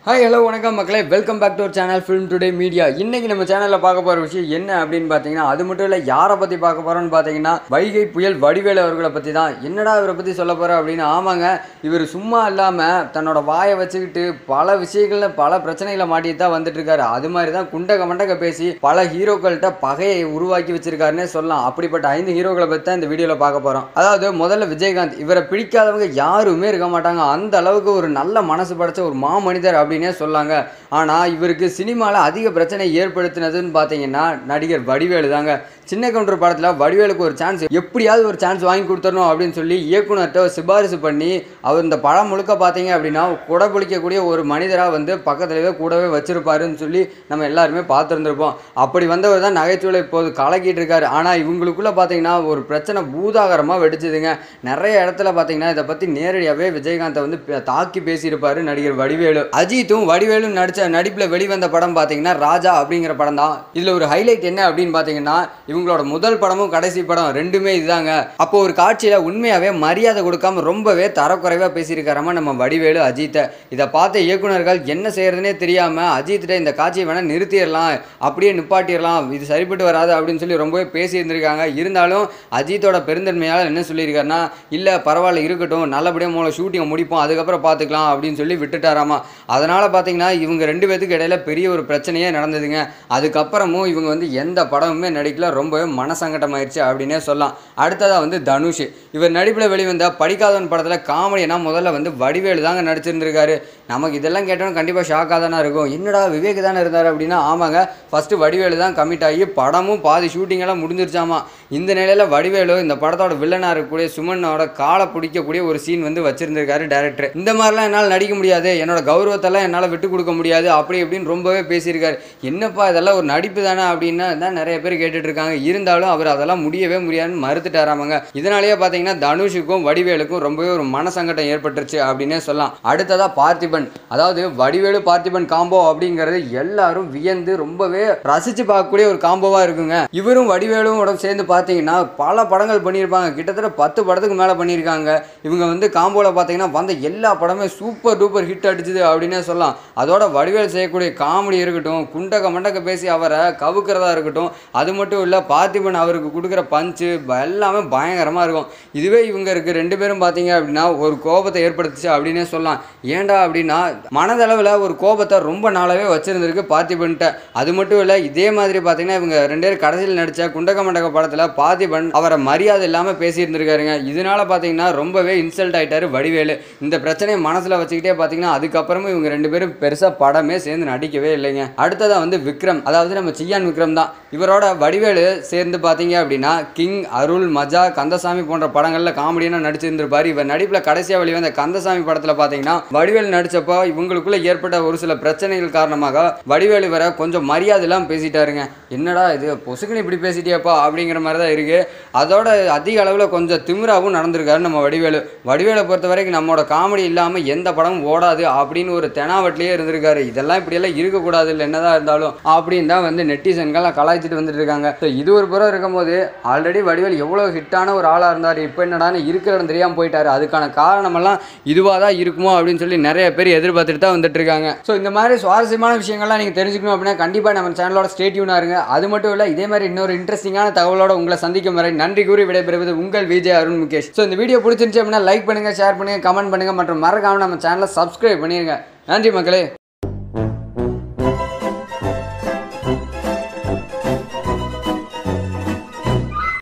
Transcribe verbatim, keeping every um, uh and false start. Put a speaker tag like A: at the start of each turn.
A: Hi hello வணக்கம் மக்களே, welcome back to our channel film today media. இன்னைக்கு நம்ம சேனலில் பார்க்க போகிற விஷயம் என்ன அப்படின்னு பார்த்தீங்கன்னா, அது மட்டும் இல்லை, யாரை பற்றி பார்க்க போகிறோன்னு பார்த்தீங்கன்னா, வைகை புயல் வடிவேலு அவர்களை பற்றி தான். என்னடா இவரை பற்றி சொல்ல போகிறேன் அப்படின்னு. ஆமாங்க, இவர் சும்மா இல்லாமல் தன்னோட வாயை வச்சுக்கிட்டு பல விஷயங்களில் பல பிரச்சனைகளை மாட்டிட்டு தான் வந்துட்டு இருக்காரு. அது மாதிரி தான் குண்டக மண்டக பேசி பல ஹீரோக்கள்கிட்ட பகையை உருவாக்கி வச்சிருக்காருன்னே சொல்லலாம். அப்படிப்பட்ட ஐந்து ஹீரோக்களை பற்றி தான் இந்த வீடியோவில் பார்க்க போகிறோம். அதாவது முதல்ல விஜயகாந்த். இவரை பிடிக்காதவங்க யாருமே இருக்க மாட்டாங்க. அந்த அளவுக்கு ஒரு நல்ல மனசு படைச்ச ஒரு மாமனிதர் அப்படின்னு சொல்லாங்க. ஆனா இவருக்கு சினிமால அதிக பிரச்சனை ஏற்படுத்தினதுன்னு பாத்தீங்கன்னா நடிகர் வடிவேலு தாங்க. சின்ன கவுண்டர் படத்துல வடிவேலுக்கு ஒரு சான்ஸ், எப்படியாவது ஒரு சான்ஸ் வாங்கி கொடுத்துடணும் அப்படின்னு சொல்லி இயக்குனர்கிட்ட சிபாரிசு பண்ணி அவர் இந்த படம் முழுக்க பார்த்தீங்க அப்படின்னா குடை பிடிக்கக்கூடிய ஒரு மனிதராக வந்து பக்கத்துலவே கூடவே வச்சிருப்பாருன்னு சொல்லி நம்ம எல்லாருமே பார்த்துருந்துருப்போம். அப்படி வந்தவர் தான் நகைச்சுவை இப்போது கலக்கிட்டு இருக்காரு. ஆனால் இவங்களுக்குள்ள பார்த்தீங்கன்னா ஒரு பிரச்சனை பூதாகரமாக வெடிச்சுதுங்க. நிறைய இடத்துல பார்த்தீங்கன்னா இதை பற்றி நேரடியாகவே விஜயகாந்தை வந்து தாக்கி பேசியிருப்பாரு நடிகர் வடிவேலு. அஜித்தும் வடிவேலு நடிச்ச நடிப்பில் வெளிவந்த படம் பார்த்தீங்கன்னா ராஜா அப்படிங்கிற படம் தான். இதில் ஒரு ஹைலைட் என்ன அப்படின்னு பார்த்தீங்கன்னா, இவங்களோட முதல் படமும் கடைசி படம் ரெண்டுமே இதுதாங்க. அப்போ ஒரு காட்சியில் உண்மையாகவே மரியாதை கொடுக்காம ரொம்பவே தரக்குறைவாக பேசியிருக்காராம நம்ம வடிவேலு அஜித்தை. இதை பார்த்த இயக்குநர்கள் என்ன செய்யறதுனே தெரியாமல் அஜித்திட்ட இந்த காட்சியை வேணால் நிறுத்திடலாம், அப்படியே நிப்பாட்டிடலாம், இது சரிப்பட்டு வராது அப்படின்னு சொல்லி ரொம்பவே பேசியிருந்திருக்காங்க. இருந்தாலும் அஜித்தோட பெருந்தன்மையால் என்ன சொல்லியிருக்காருன்னா, இல்லை பரவாயில்ல இருக்கட்டும், நல்லபடியாக மூலம் ஷூட்டிங்கை முடிப்போம், அதுக்கப்புறம் பார்த்துக்கலாம் அப்படின்னு சொல்லி விட்டுட்டாராமா. அதனால் பார்த்தீங்கன்னா இவங்க ரெண்டு பேத்துக்கு இடையில பெரிய ஒரு பிரச்சனையே நடந்ததுங்க. அதுக்கப்புறமும் இவங்க வந்து எந்த படமுமே நடிக்கல, ரொம்பவே மனசங்கட்டமாயிருச்சு அப்படின்னே சொல்லலாம். அடுத்ததாக வந்து தனுஷ். இவர் நடிப்பில் வெளிவந்த படிக்காதவன் படத்தில் காமெடினா முதல்ல வந்து வடிவேலு தாங்க நடிச்சிருந்திருக்காரு. நமக்கு இதெல்லாம் கேட்டோம் கண்டிப்பாக ஷாக்காக தானே இருக்கும். என்னடா விவேக் தானே இருந்தார் அப்படின்னா, ஆமாங்க, ஃபஸ்ட்டு வடிவேலு தான் கமிட் ஆகி படமும் பாதி ஷூட்டிங்கெல்லாம் முடிஞ்சிருச்சாமா. இந்த நிலையில் வடிவேலு இந்த படத்தோட வில்லனாக இருக்கக்கூடிய சுமனோட காலை பிடிக்கக்கூடிய ஒரு சீன் வந்து வச்சிருந்திருக்காரு டேரக்டர். இந்த மாதிரிலாம் என்னால் நடிக்க முடியாது, என்னோட கௌரவத்தெல்லாம் என்னால் விட்டு கொடுக்க முடியாது அப்படி இப்படின்னு ரொம்பவே பேசியிருக்காரு. என்னப்பா இதெல்லாம் ஒரு நடிப்பு தானே அப்படின்னு தான் நிறைய பேர் கேட்டுட்டு இருக்காங்க. இருந்தாலும் அவர் அதெல்லாம் முடியவே முடியாதுன்னு மறுத்துட்டாராமாங்க. இதனாலேயே பார்த்தீங்கன்னா தனுஷுக்கும் வடிவேலுக்கும் ரொம்பவே ஒரு மனசங்கடம் ஏற்பட்டுருச்சு அப்படின்னே சொல்லலாம். அடுத்ததாக பார்த்திபன். அதாவது வடிவேலு பார்த்திபன் காம்போ அப்படிங்கிறது எல்லாரும் வியந்து ரொம்பவே ரசிச்சு பார்க்கக்கூடிய ஒரு காம்போவா இருக்குங்க. இவரும் வடிவேலும் உடம்பு சேர்ந்து பார்த்தீங்கன்னா பல படங்கள் பண்ணியிருப்பாங்க. கிட்டத்தட்ட பத்து படத்துக்கு மேலே பண்ணியிருக்காங்க. இவங்க வந்து காம்போவில் பார்த்தீங்கன்னா வந்த எல்லா படமே சூப்பர் டூப்பர் ஹிட் அடிச்சுது அப்படின்னே சொல்லலாம். அதோட வடிவேல் செய்யக்கூடிய காமெடி இருக்கட்டும், குண்டக மண்டக்க பேசி அவரை கவுக்கிறதா இருக்கட்டும், அது மட்டும் இல்லை பார்த்திபன் அவருக்கு கொடுக்குற பஞ்சு எல்லாமே பயங்கரமாக இருக்கும். இதுவே இவங்க இருக்கு ரெண்டு பேரும் பார்த்தீங்க அப்படின்னா ஒரு கோபத்தை ஏற்படுத்துச்சு அப்படின்னே சொல்லலாம். ஏண்டா அப்படின்னா மனதளவில் ஒரு கோபத்தை ரொம்ப நாளாகவே வச்சிருந்திருக்கு பார்த்திபன்ட்ட. அது மட்டும் இல்லை, இதே மாதிரி பார்த்தீங்கன்னா இவங்க ரெண்டு பேரும் கடைசியில் நடித்த குண்டக மண்டக படத்தில் பார்த்திபன் அவரை மரியாதை இல்லாமல் பேசியிருந்திருக்காருங்க. இதனால பார்த்தீங்கன்னா ரொம்பவே இன்சல்ட் ஆகிட்டாரு வடிவேலு. இந்த பிரச்சனையை மனசில் வச்சுக்கிட்டே பார்த்தீங்கன்னா அதுக்கப்புறமும் இவங்க ரெண்டு பேரும் பெருசாக படமே சேர்ந்து நடிக்கவே இல்லைங்க. அடுத்ததாக வந்து விக்ரம். அதாவது நம்ம சியான் விக்ரம் தான். இவரோட வடிவேலு சேர்ந்து பார்த்தீங்க அப்படின்னா கிங், அருள், மஜா, கந்தசாமி போன்ற படங்களில் காமெடியாக நடிச்சிருந்திருப்பார். இவர் நடிப்பில் கடைசியாக வெளிவந்த கந்தசாமி படத்தில் பார்த்தீங்கன்னா வடிவேலு நடிச்சப்போ இவங்களுக்குள்ள ஏற்பட்ட ஒரு சில பிரச்சனைகள் காரணமாக வடிவேலு வர கொஞ்சம் மரியாதை இல்லாமல் பேசிட்டாருங்க. என்னடா இது பொசுக்குன்னு இப்படி பேசிட்டியாப்பா அப்படிங்கிற மாதிரி தான் இருக்கு. அதோட அதிக அளவில் கொஞ்சம் திமிராவும் நடந்திருக்காரு நம்ம வடிவேலு. வடிவேலை பொறுத்த வரைக்கும் நம்மளோட காமெடி இல்லாமல் எந்த படமும் ஓடாது அப்படின்னு ஒரு தெனாவட்டிலேயே இருந்திருக்காரு. இதெல்லாம் இப்படியெல்லாம் இருக்கக்கூடாது, இல்லை என்னதான் இருந்தாலும் அப்படின்னு தான் வந்து நெட்டிசன்கள் கலாய்ச்சிட்டு வந்துட்டு இருக்காங்க. ஸோ இது ஒரு புறம் இருக்கும்போது ஆல்ரெடி வடிவேல் எவ்வளோ ஹிட்டான ஒரு ஆளாக இருந்தார், இப்போ என்னடான்னு இருக்கிற இடம் தெரியாமல் போயிட்டாரு. அதுக்கான காரணமெல்லாம் இதுவாக தான் இருக்குமோ அப்படின்னு சொல்லி நிறைய பேர் எதிர்பார்த்துட்டு தான் வந்துட்டு இருக்காங்க. ஸோ இந்த மாதிரி சுவாரஸ்யமான விஷயங்கள்லாம் நீங்கள் தெரிஞ்சுக்கணும் அப்படின்னா கண்டிப்பாக நம்ம சேனலோட ஸ்டே டியூனாக இருங்க. அது மட்டும் இல்லை, இதே மாதிரி இன்னொரு இன்ட்ரெஸ்டிங்கான தகவலோட உங்களை சந்திக்கும் வரை நன்றி கூறி விடைபெறுவது உங்கள் விஜய் அருண் முகேஷ். ஸோ இந்த வீடியோ பிடிச்சிருந்துச்சு அப்படின்னா லைக் பண்ணுங்கள், ஷேர் பண்ணுங்கள், கமெண்ட் பண்ணுங்கள் மற்றும் மறக்காம நம்ம சேனலை சப்ஸ்கிரைப் பண்ணிடுங்க. நன்றி மக்களே.